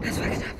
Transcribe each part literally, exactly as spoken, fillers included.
Das war knapp.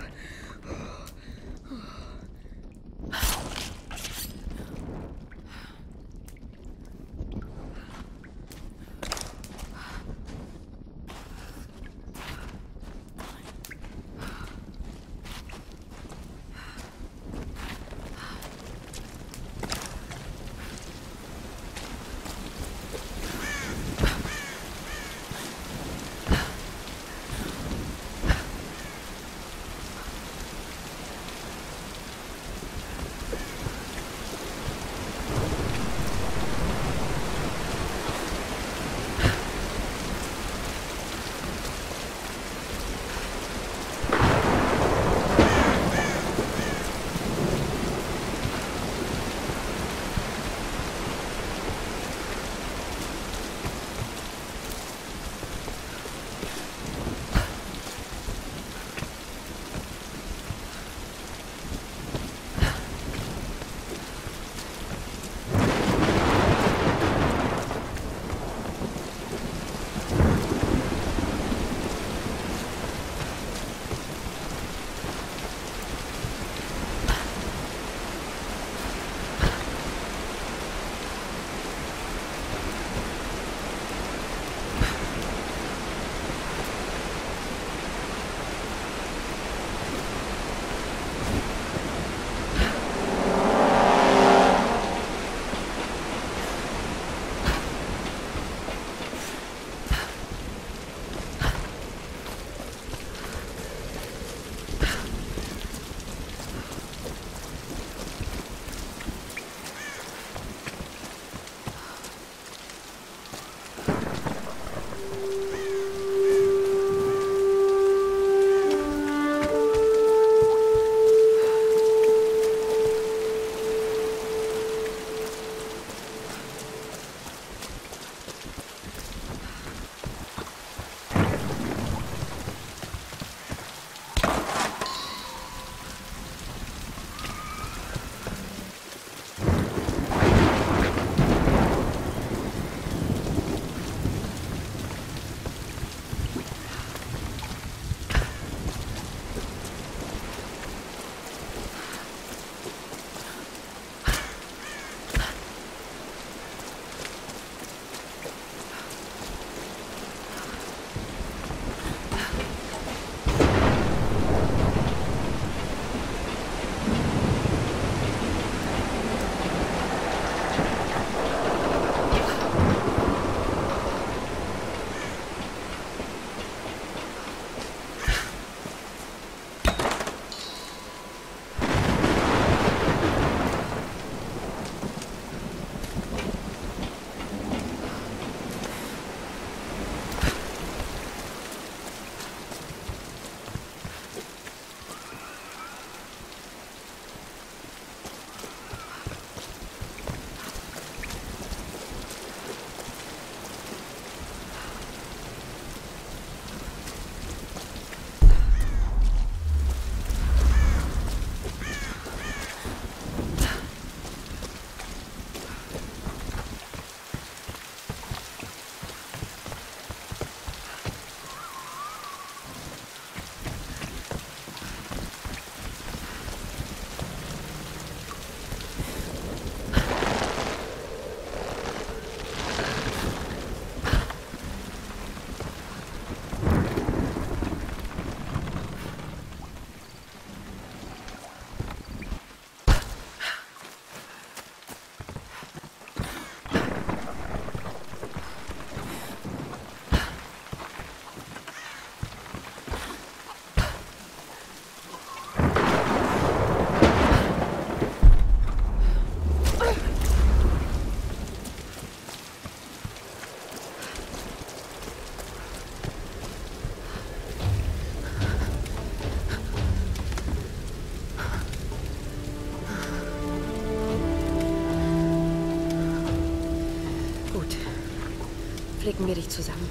Flicken wir dich zusammen.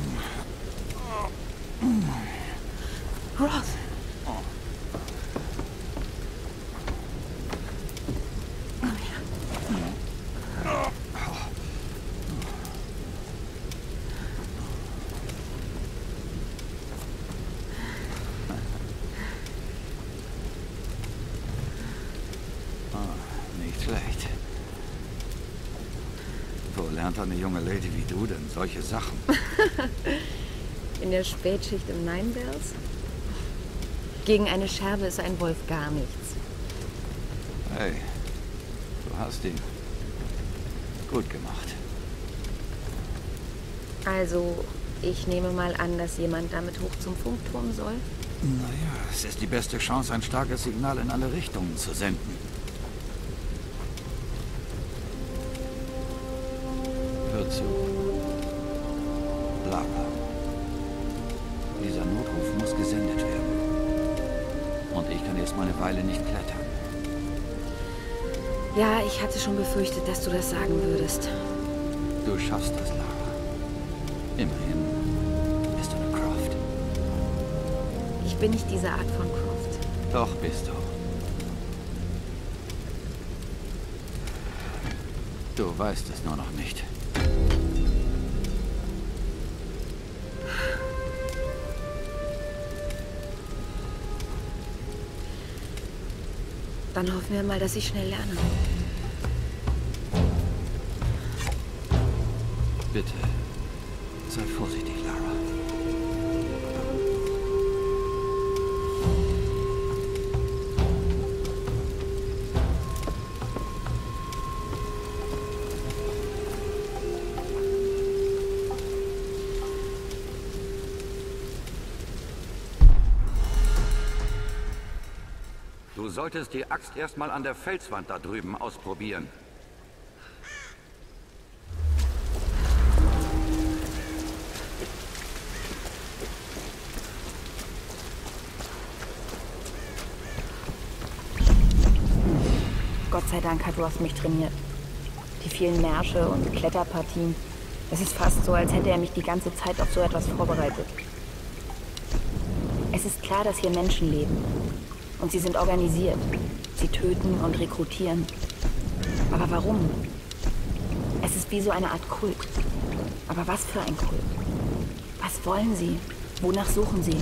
Roth. schlecht. Wo lernt eine junge Lady wie du denn solche Sachen? In der Spätschicht im Ninebells? Gegen eine Scherbe ist ein Wolf gar nichts. Hey, du hast ihn gut gemacht. Also, ich nehme mal an, dass jemand damit hoch zum Funkturm soll? Naja, es ist die beste Chance, ein starkes Signal in alle Richtungen zu senden. Hör zu. Lara. Dieser Notruf muss gesendet werden. Und ich kann erstmal eine Weile nicht klettern. Ja, ich hatte schon befürchtet, dass du das sagen würdest. Du schaffst das, Lara. Immerhin bist du eine Croft. Ich bin nicht diese Art von Croft. Doch bist du. Du weißt es nur noch nicht. Dann hoffen wir mal, dass ich schnell lerne. Bitte, sei vorsichtig, Lara. Du solltest die Axt erstmal an der Felswand da drüben ausprobieren. Gott sei Dank hat Roth mich trainiert. Die vielen Märsche und Kletterpartien. Es ist fast so, als hätte er mich die ganze Zeit auf so etwas vorbereitet. Es ist klar, dass hier Menschen leben. Und sie sind organisiert. Sie töten und rekrutieren. Aber warum? Es ist wie so eine Art Kult. Aber was für ein Kult? Was wollen sie? Wonach suchen sie?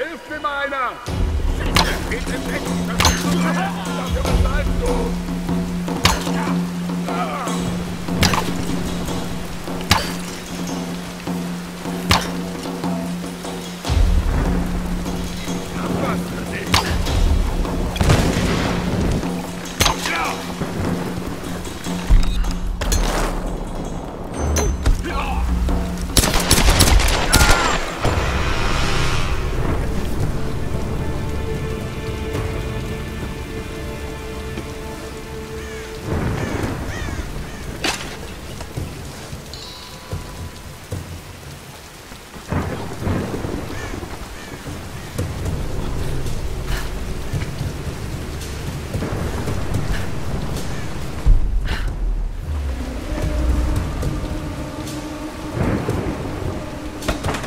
Hilft mir mal einer! Geht im Weg! Das ist so schwer! Dafür bezahlst du!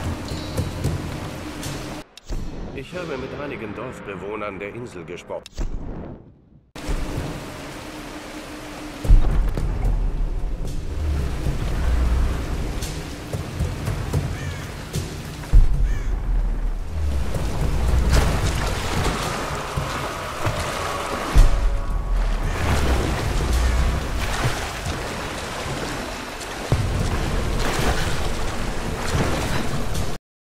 Ich habe mit einigen Dorfbewohnern der Insel gesprochen.